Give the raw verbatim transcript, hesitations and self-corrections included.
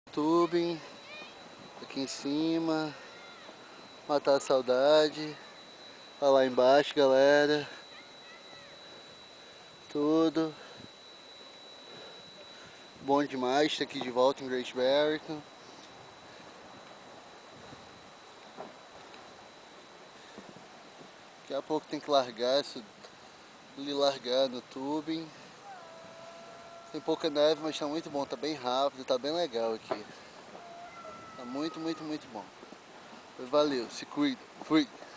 Tubing, aqui em cima, matar a saudade. Olha lá embaixo, galera. Tudo bom demais estar aqui de volta em Great Barrington. Daqui a pouco tem que largar isso, ali largar no tubing. Tem pouca neve, mas tá muito bom, tá bem rápido, tá bem legal aqui. Tá muito, muito, muito bom. Valeu, se cuida, fui!